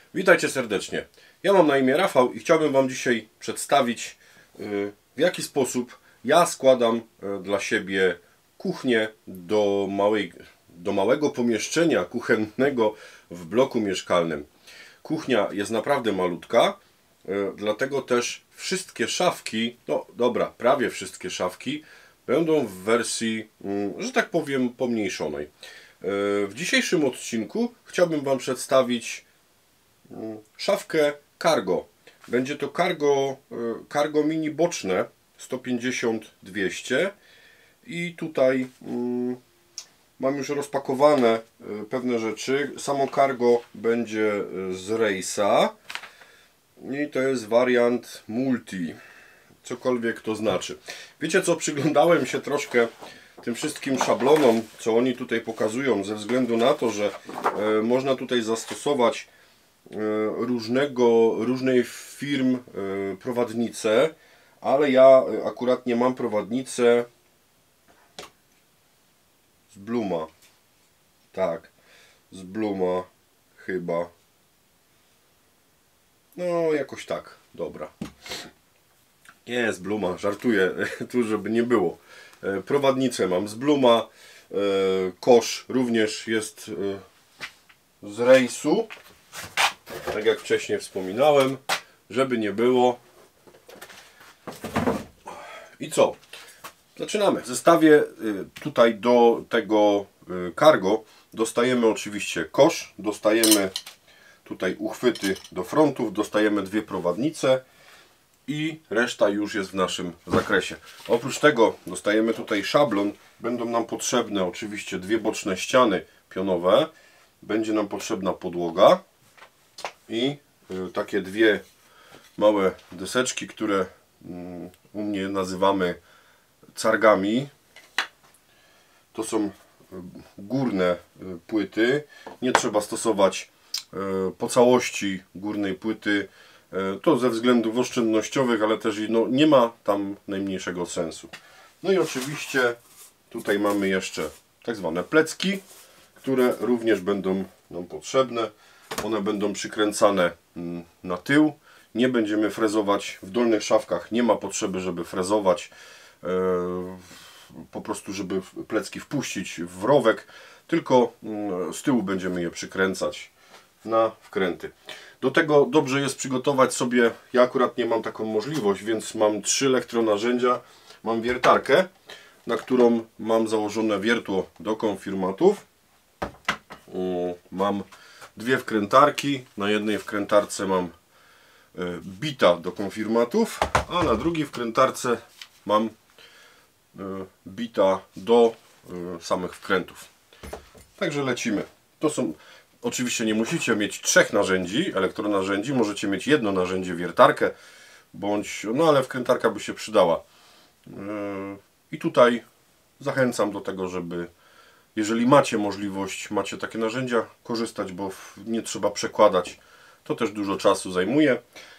Witajcie serdecznie. Ja mam na imię Rafał i chciałbym Wam dzisiaj przedstawić, w jaki sposób ja składam dla siebie kuchnię do małego pomieszczenia kuchennego w bloku mieszkalnym. Kuchnia jest naprawdę malutka, dlatego też wszystkie szafki, no dobra, prawie wszystkie szafki będą w wersji, że tak powiem, pomniejszonej. W dzisiejszym odcinku chciałbym Wam przedstawić szafkę cargo. Będzie to cargo mini boczne 150-200 i tutaj mam już rozpakowane pewne rzeczy. Samo cargo będzie z Race'a i to jest wariant multi, cokolwiek to znaczy. Wiecie co, przyglądałem się troszkę tym wszystkim szablonom, co oni tutaj pokazują, ze względu na to, że można tutaj zastosować różnej firm prowadnice, ale ja akurat nie mam prowadnicę z Bluma. Tak, z Bluma chyba. No jakoś tak, dobra. Nie z Bluma, żartuję, tu żeby nie było. Prowadnicę mam z Bluma, kosz również jest z Race'u. Tak jak wcześniej wspominałem, żeby nie było. I co? Zaczynamy. W zestawie tutaj do tego cargo dostajemy oczywiście kosz, dostajemy tutaj uchwyty do frontów, dostajemy dwie prowadnice i reszta już jest w naszym zakresie. Oprócz tego dostajemy tutaj szablon. Będą nam potrzebne oczywiście dwie boczne ściany pionowe. Będzie nam potrzebna podłoga i takie dwie małe deseczki, które u mnie nazywamy cargami. To są górne płyty. Nie trzeba stosować po całości górnej płyty. To ze względów oszczędnościowych, ale też nie ma tam najmniejszego sensu. No i oczywiście tutaj mamy jeszcze tak zwane plecki, które również będą nam potrzebne. One będą przykręcane na tył. Nie będziemy frezować w dolnych szafkach. Nie ma potrzeby, żeby frezować. Po prostu, żeby plecki wpuścić w rowek. Tylko z tyłu będziemy je przykręcać na wkręty. Do tego dobrze jest przygotować sobie, ja akurat nie mam taką możliwość, więc mam 3 elektronarzędzia. Mam wiertarkę, na którą mam założone wiertło do konfirmatów. Mam dwie wkrętarki. Na jednej wkrętarce mam bita do konfirmatów, a na drugiej wkrętarce mam bita do samych wkrętów. Także lecimy. To są, oczywiście nie musicie mieć 3 narzędzi, elektronarzędzi, możecie mieć jedno narzędzie, wiertarkę, bądź, no ale wkrętarka by się przydała. I tutaj zachęcam do tego, żeby, jeżeli macie możliwość, macie takie narzędzia, korzystać, bo nie trzeba przekładać. To też dużo czasu zajmuje.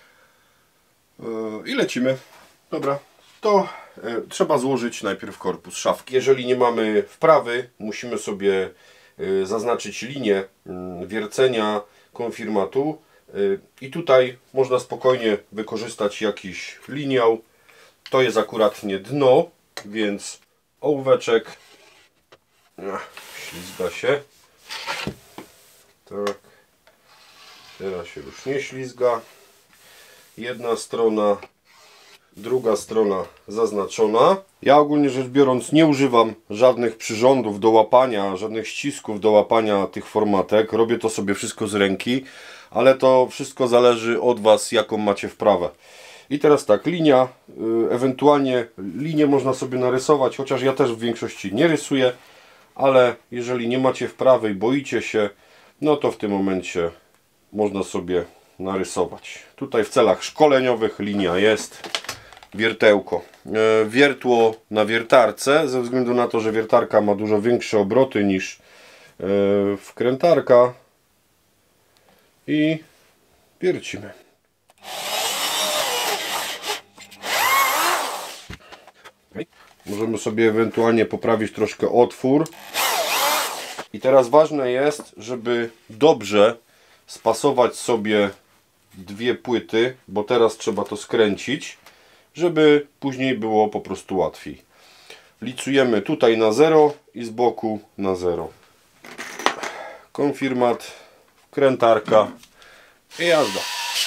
I lecimy. Dobra, to trzeba złożyć najpierw korpus szafki. Jeżeli nie mamy wprawy, musimy sobie zaznaczyć linię wiercenia konfirmatu. I tutaj można spokojnie wykorzystać jakiś liniał. To jest akurat nie dno, więc ołóweczek. Ślizga się. Tak. Teraz się już nie ślizga. Jedna strona, druga strona zaznaczona. Ja ogólnie rzecz biorąc nie używam żadnych przyrządów do łapania, żadnych ścisków do łapania tych formatek. Robię to sobie wszystko z ręki, ale to wszystko zależy od Was, jaką macie wprawę. I teraz tak, linia, ewentualnie linię można sobie narysować, chociaż ja też w większości nie rysuję, ale jeżeli nie macie wprawy i boicie się, no to w tym momencie można sobie narysować. Tutaj w celach szkoleniowych linia jest, wiertełko. Wiertło na wiertarce, ze względu na to, że wiertarka ma dużo większe obroty niż wkrętarka i wiercimy. Możemy sobie ewentualnie poprawić troszkę otwór. I teraz ważne jest, żeby dobrze spasować sobie dwie płyty, bo teraz trzeba to skręcić, żeby później było po prostu łatwiej. Licujemy tutaj na 0 i z boku na 0. Konfirmat, wkrętarka i jazda.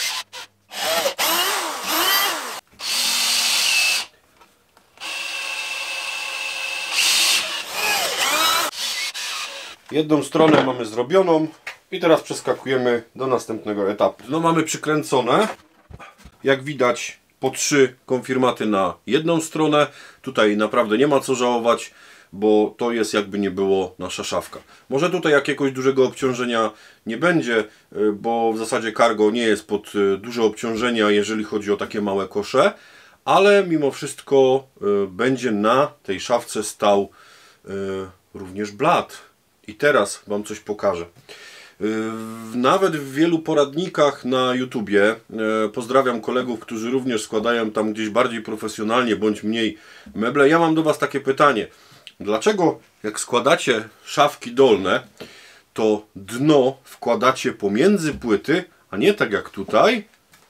Jedną stronę mamy zrobioną i teraz przeskakujemy do następnego etapu. No mamy przykręcone. Jak widać, po 3 konfirmaty na jedną stronę. Tutaj naprawdę nie ma co żałować, bo to jest jakby nie było nasza szafka. Może tutaj jakiegoś dużego obciążenia nie będzie, bo w zasadzie cargo nie jest pod duże obciążenia, jeżeli chodzi o takie małe kosze, ale mimo wszystko będzie na tej szafce stał również blat. I teraz Wam coś pokażę. Nawet w wielu poradnikach na YouTubie, pozdrawiam kolegów, którzy również składają tam gdzieś bardziej profesjonalnie bądź mniej meble. Ja mam do Was takie pytanie. Dlaczego jak składacie szafki dolne, to dno wkładacie pomiędzy płyty, a nie tak jak tutaj?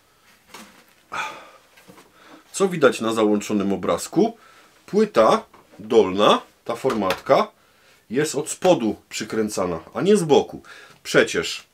Co widać na załączonym obrazku? Płyta dolna, ta formatka, jest od spodu przykręcana, a nie z boku. Przecież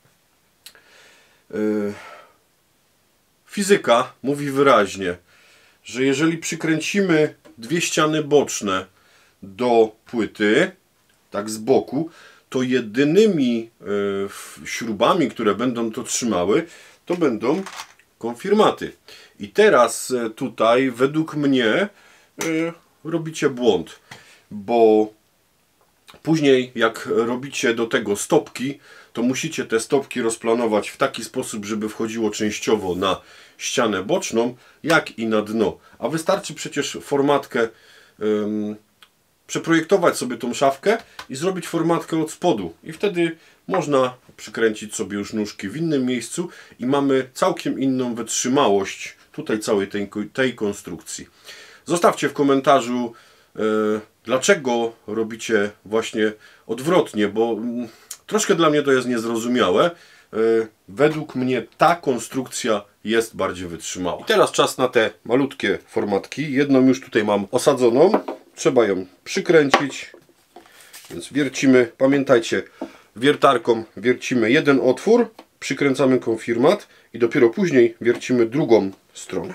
fizyka mówi wyraźnie, że jeżeli przykręcimy dwie ściany boczne do płyty, tak z boku, to jedynymi śrubami, które będą to trzymały, to będą konfirmaty. I teraz tutaj według mnie robicie błąd, bo później jak robicie do tego stopki, to musicie te stopki rozplanować w taki sposób, żeby wchodziło częściowo na ścianę boczną, jak i na dno. A wystarczy przecież formatkę, przeprojektować sobie tą szafkę i zrobić formatkę od spodu. I wtedy można przykręcić sobie już nóżki w innym miejscu i mamy całkiem inną wytrzymałość tutaj całej tej konstrukcji. Zostawcie w komentarzu, dlaczego robicie właśnie odwrotnie, bo troszkę dla mnie to jest niezrozumiałe. Według mnie ta konstrukcja jest bardziej wytrzymała. I teraz czas na te malutkie formatki. Jedną już tutaj mam osadzoną. Trzeba ją przykręcić. Więc wiercimy. Pamiętajcie, wiertarką wiercimy jeden otwór, przykręcamy konfirmat i dopiero później wiercimy drugą stronę.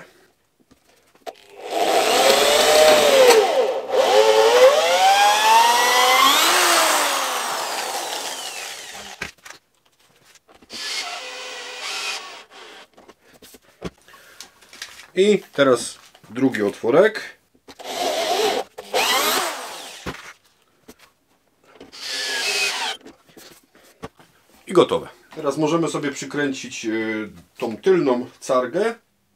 I teraz drugi otworek. I gotowe. Teraz możemy sobie przykręcić tą tylną cargę.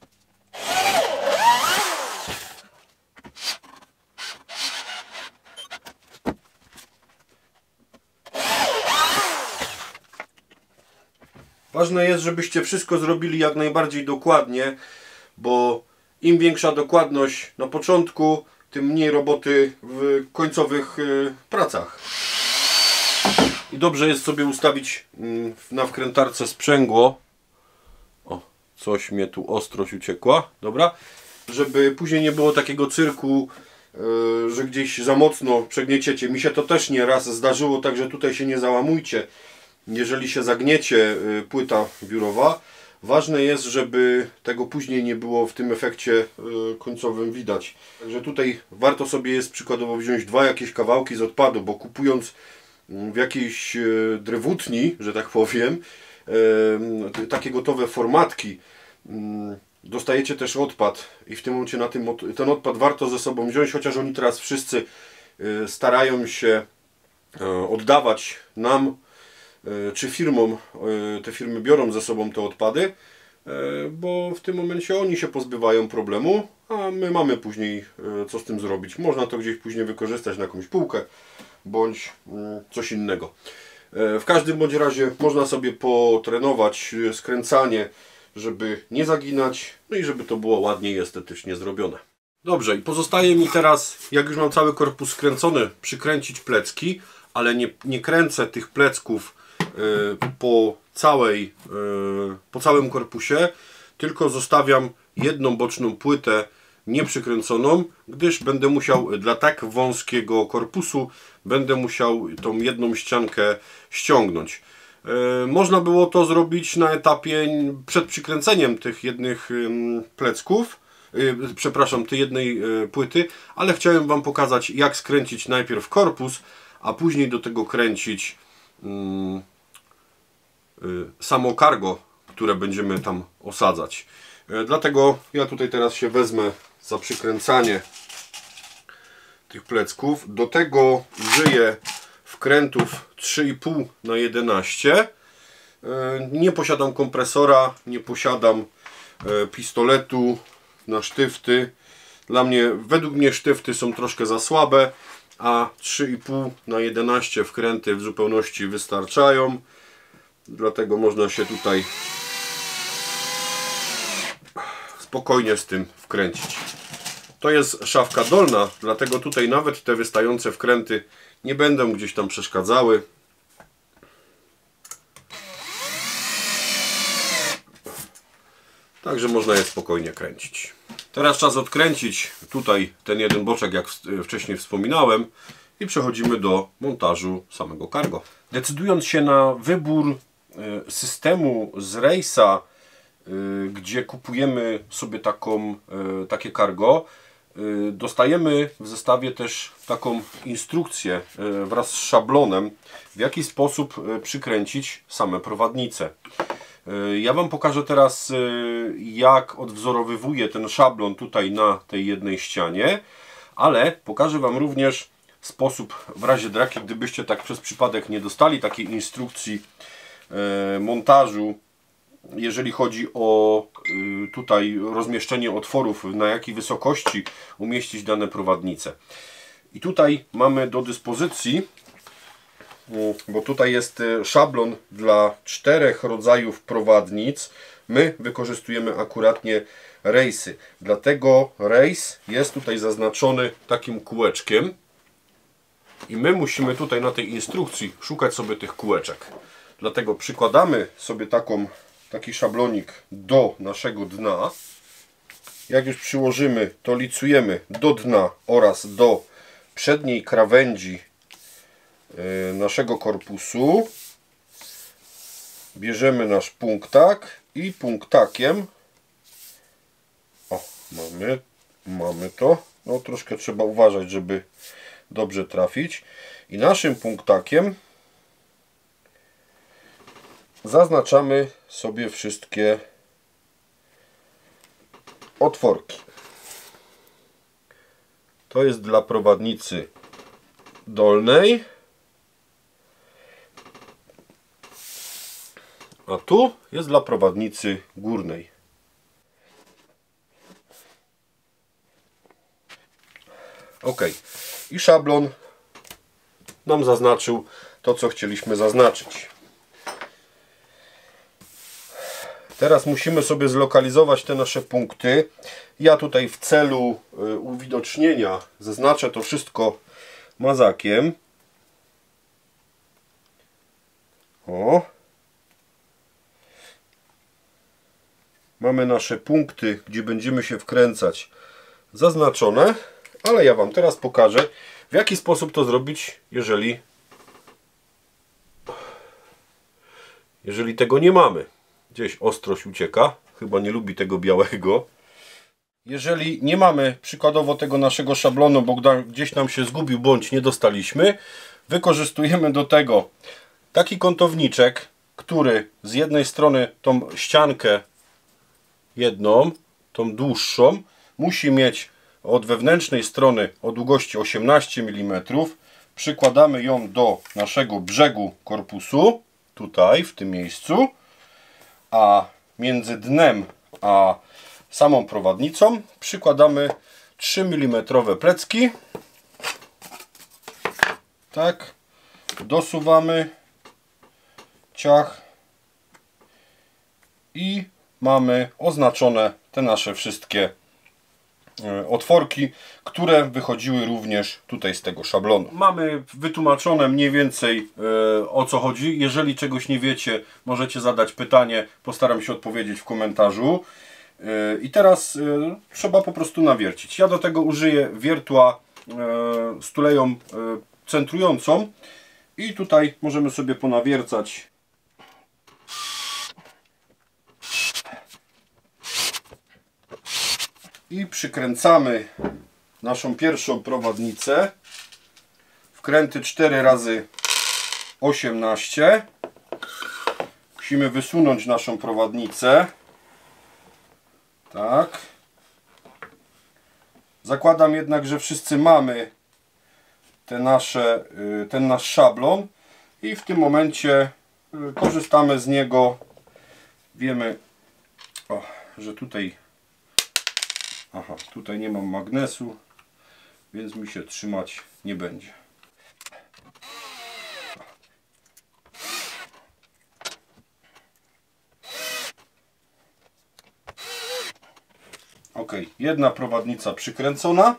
Ważne jest, żebyście wszystko zrobili jak najbardziej dokładnie, bo im większa dokładność na początku, tym mniej roboty w końcowych pracach. I dobrze jest sobie ustawić na wkrętarce sprzęgło. O, coś mnie tu ostrość uciekła. Dobra. Żeby później nie było takiego cyrku, że gdzieś za mocno przegnieciecie. Mi się to też nie raz zdarzyło, także tutaj się nie załamujcie. Jeżeli się zagniecie płyta biurowa, ważne jest, żeby tego później nie było w tym efekcie końcowym widać. Także tutaj warto sobie jest przykładowo wziąć dwa jakieś kawałki z odpadu, bo kupując w jakiejś drewutni, że tak powiem, takie gotowe formatki, dostajecie też odpad i w tym momencie ten odpad warto ze sobą wziąć, chociaż oni teraz wszyscy starają się oddawać nam czy firmom, te firmy biorą ze sobą te odpady, bo w tym momencie oni się pozbywają problemu, a my mamy później co z tym zrobić. Można to gdzieś później wykorzystać na jakąś półkę bądź coś innego. W każdym bądź razie można sobie potrenować skręcanie, żeby nie zaginać, no i żeby to było ładnie i estetycznie zrobione. Dobrze, i pozostaje mi teraz, jak już mam cały korpus skręcony, przykręcić plecki, ale nie kręcę tych plecków po całym korpusie, tylko zostawiam jedną boczną płytę nieprzykręconą, gdyż będę musiał dla tak wąskiego korpusu będę musiał tą jedną ściankę ściągnąć. Można było to zrobić na etapie przed przykręceniem tych jednych plecków, przepraszam, tej jednej płyty, ale chciałem Wam pokazać, jak skręcić najpierw korpus, a później do tego kręcić samo cargo, które będziemy tam osadzać. Dlatego ja tutaj teraz się wezmę za przykręcanie tych plecków. Do tego użyję wkrętów 3,5 na 11. Nie posiadam kompresora, nie posiadam pistoletu na sztywty. Według mnie sztywty są troszkę za słabe, a 3,5 na 11 wkręty w zupełności wystarczają. Dlatego można się tutaj spokojnie z tym wkręcić. To jest szafka dolna, dlatego tutaj nawet te wystające wkręty nie będą gdzieś tam przeszkadzały. Także można je spokojnie kręcić. Teraz czas odkręcić tutaj ten jeden boczek, jak wcześniej wspominałem, i przechodzimy do montażu samego cargo. Decydując się na wybór systemu z Race'a, gdzie kupujemy sobie takie cargo, dostajemy w zestawie też taką instrukcję wraz z szablonem, w jaki sposób przykręcić same prowadnice. Ja Wam pokażę teraz, jak odwzorowywuję ten szablon tutaj na tej jednej ścianie, ale pokażę Wam również sposób, w razie draki, gdybyście tak przez przypadek nie dostali takiej instrukcji montażu, jeżeli chodzi o tutaj rozmieszczenie otworów, na jakiej wysokości umieścić dane prowadnice. I tutaj mamy do dyspozycji, bo tutaj jest szablon dla 4 rodzajów prowadnic. My wykorzystujemy akuratnie Race'y. Dlatego Race jest tutaj zaznaczony takim kółeczkiem. I my musimy tutaj na tej instrukcji szukać sobie tych kółeczek. Dlatego przykładamy sobie taki szablonik do naszego dna. Jak już przyłożymy, to licujemy do dna oraz do przedniej krawędzi naszego korpusu. Bierzemy nasz punktak i punktakiem mamy to. No troszkę trzeba uważać, żeby dobrze trafić. I naszym punktakiem zaznaczamy sobie wszystkie otworki. To jest dla prowadnicy dolnej, a tu jest dla prowadnicy górnej. Ok. I szablon nam zaznaczył to, co chcieliśmy zaznaczyć. Teraz musimy sobie zlokalizować te nasze punkty. Ja tutaj w celu uwidocznienia zaznaczę to wszystko mazakiem. O. Mamy nasze punkty, gdzie będziemy się wkręcać, zaznaczone, ale ja Wam teraz pokażę, w jaki sposób to zrobić, jeżeli tego nie mamy. Gdzieś ostrość ucieka, chyba nie lubi tego białego. Jeżeli nie mamy przykładowo tego naszego szablonu, bo gdzieś nam się zgubił bądź nie dostaliśmy, wykorzystujemy do tego taki kątowniczek, który z jednej strony tą ściankę jedną, tą dłuższą, musi mieć od wewnętrznej strony o długości 18 mm. Przykładamy ją do naszego brzegu korpusu, tutaj w tym miejscu, a między dnem a samą prowadnicą przykładamy 3 mm plecki. Tak, dosuwamy, ciach i mamy oznaczone te nasze wszystkie otworki, które wychodziły również tutaj z tego szablonu. Mamy wytłumaczone mniej więcej o co chodzi. Jeżeli czegoś nie wiecie, możecie zadać pytanie, postaram się odpowiedzieć w komentarzu. I teraz trzeba po prostu nawiercić. Ja do tego użyję wiertła z tuleją centrującą i tutaj możemy sobie ponawiercać. I przykręcamy naszą pierwszą prowadnicę. Wkręty 4×18. Musimy wysunąć naszą prowadnicę. Tak. Zakładam jednak, że wszyscy mamy ten nasz szablon i w tym momencie korzystamy z niego. Wiemy, że tutaj tutaj nie mam magnesu, więc mi się trzymać nie będzie. Ok, jedna prowadnica przykręcona.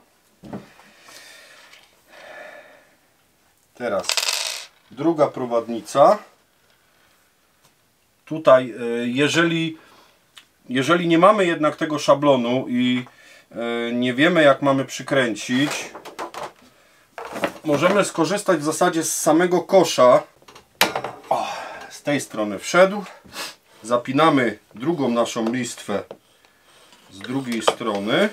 Teraz druga prowadnica. Tutaj, jeżeli nie mamy jednak tego szablonu i nie wiemy, jak mamy przykręcić, możemy skorzystać w zasadzie z samego kosza. Z tej strony wszedł. Zapinamy drugą naszą listwę z drugiej strony.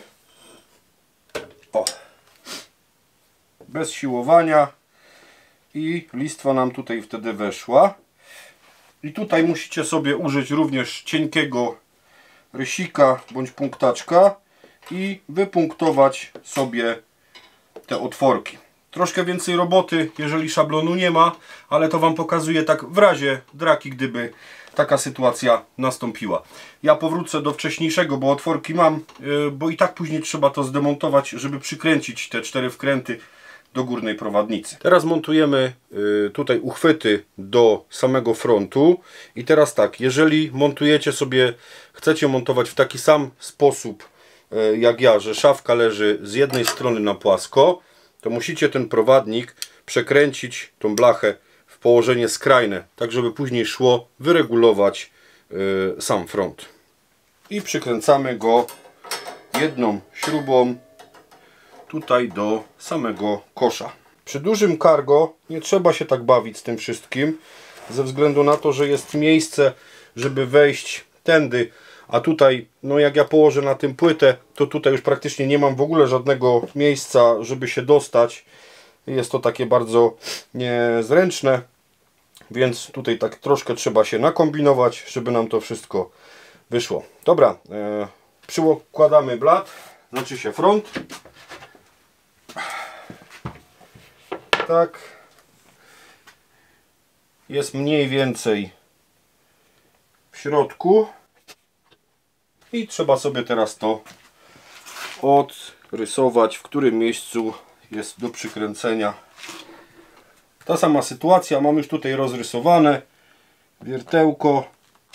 Bez siłowania. I listwa nam tutaj wtedy weszła. I tutaj musicie sobie użyć również cienkiego rysika bądź punktaczka i wypunktować sobie te otworki. Troszkę więcej roboty, jeżeli szablonu nie ma, ale to Wam pokazuję tak w razie draki, gdyby taka sytuacja nastąpiła. Ja powrócę do wcześniejszego, bo otworki mam, bo i tak później trzeba to zdemontować, żeby przykręcić te 4 wkręty do górnej prowadnicy. Teraz montujemy tutaj uchwyty do samego frontu i teraz tak, jeżeli montujecie sobie, chcecie montować w taki sam sposób jak ja, że szafka leży z jednej strony na płasko, to musicie ten prowadnik przekręcić, tą blachę w położenie skrajne, tak żeby później szło wyregulować sam front. I przykręcamy go jedną śrubą tutaj do samego kosza. Przy dużym cargo nie trzeba się tak bawić z tym wszystkim, ze względu na to, że jest miejsce, żeby wejść tędy, a tutaj, no jak ja położę na tym płytę, to tutaj już praktycznie nie mam w ogóle żadnego miejsca, żeby się dostać. Jest to takie bardzo niezręczne, więc tutaj tak troszkę trzeba się nakombinować, żeby nam to wszystko wyszło. Dobra, przykładamy blat, znaczy się front. Tak. Jest mniej więcej w środku. I trzeba sobie teraz to odrysować, w którym miejscu jest do przykręcenia. Ta sama sytuacja, mam już tutaj rozrysowane wiertełko.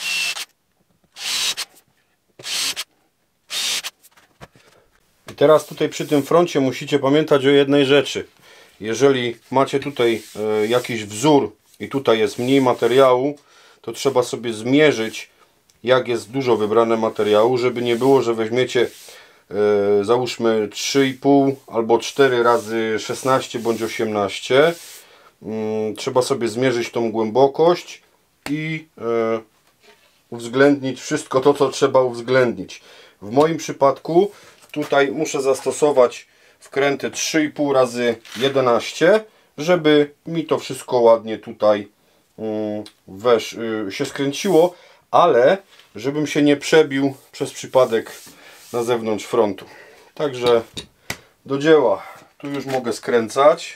I teraz tutaj przy tym froncie musicie pamiętać o jednej rzeczy. Jeżeli macie tutaj jakiś wzór i tutaj jest mniej materiału, to trzeba sobie zmierzyć, jak jest dużo wybrane materiału, żeby nie było, że weźmiecie załóżmy 3,5 albo 4 razy 16 bądź 18. Trzeba sobie zmierzyć tą głębokość i uwzględnić wszystko to, co trzeba uwzględnić. W moim przypadku tutaj muszę zastosować wkręty 3,5 razy 11, żeby mi to wszystko ładnie tutaj się skręciło, ale żebym się nie przebił przez przypadek na zewnątrz frontu. Także do dzieła. Tu już mogę skręcać.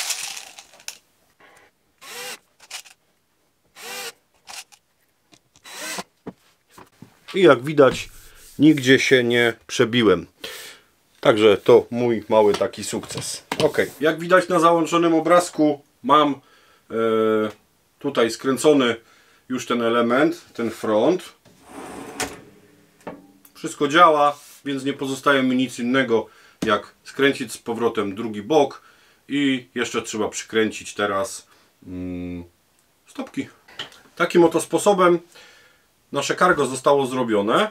I jak widać, nigdzie się nie przebiłem. Także to mój mały taki sukces. Ok, jak widać na załączonym obrazku, mam tutaj skręcony już ten element, ten front. Wszystko działa. więc nie pozostaje mi nic innego jak skręcić z powrotem drugi bok i jeszcze trzeba przykręcić teraz stopki. Takim oto sposobem nasze cargo zostało zrobione.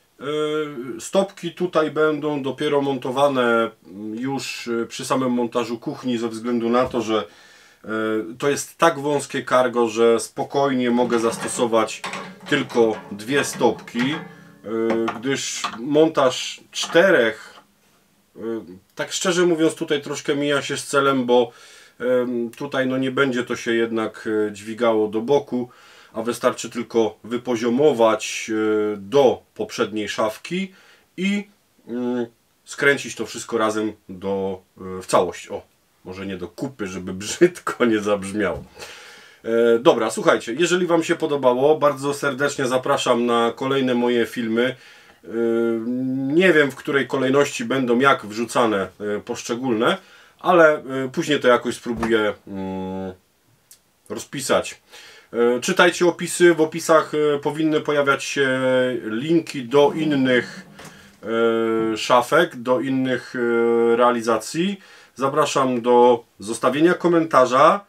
Stopki tutaj będą dopiero montowane już przy samym montażu kuchni, ze względu na to, że to jest tak wąskie cargo, że spokojnie mogę zastosować tylko 2 stopki, gdyż montaż 4, tak szczerze mówiąc, tutaj troszkę mija się z celem, bo tutaj no nie będzie to się jednak dźwigało do boku, a wystarczy tylko wypoziomować do poprzedniej szafki i skręcić to wszystko razem w całość. O, może nie do kupy, żeby brzydko nie zabrzmiało. Dobra, słuchajcie, jeżeli Wam się podobało, bardzo serdecznie zapraszam na kolejne moje filmy. Nie wiem, w której kolejności będą jak wrzucane poszczególne, ale później to jakoś spróbuję rozpisać. Czytajcie opisy, w opisach powinny pojawiać się linki do innych szafek, do innych realizacji. Zapraszam do zostawienia komentarza,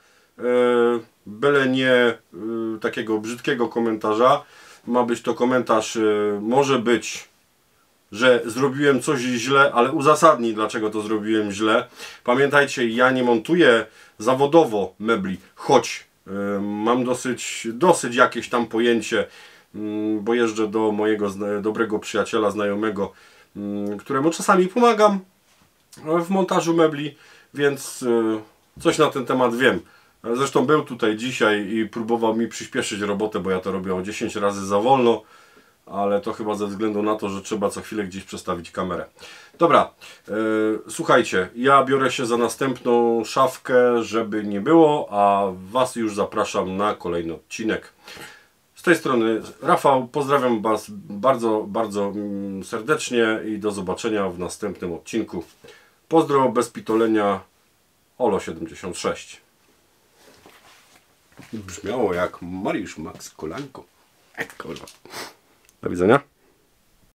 byle nie takiego brzydkiego komentarza. Ma być to komentarz, może być, że zrobiłem coś źle, ale uzasadnij, dlaczego to zrobiłem źle. Pamiętajcie, ja nie montuję zawodowo mebli, choć mam dosyć jakieś tam pojęcie, bo jeżdżę do mojego dobrego przyjaciela, znajomego, któremu czasami pomagam w montażu mebli, więc coś na ten temat wiem. Zresztą był tutaj dzisiaj i próbował mi przyspieszyć robotę, bo ja to robię o 10 razy za wolno, ale to chyba ze względu na to, że trzeba co chwilę gdzieś przestawić kamerę. Dobra, słuchajcie, ja biorę się za następną szafkę, żeby nie było, a Was już zapraszam na kolejny odcinek. Z tej strony Rafał, pozdrawiam Was bardzo, bardzo serdecznie i do zobaczenia w następnym odcinku. Pozdro, bez pitolenia, Olo 76. Brzmiało jak Mariusz Max Kolanko. Kurwa. Do widzenia.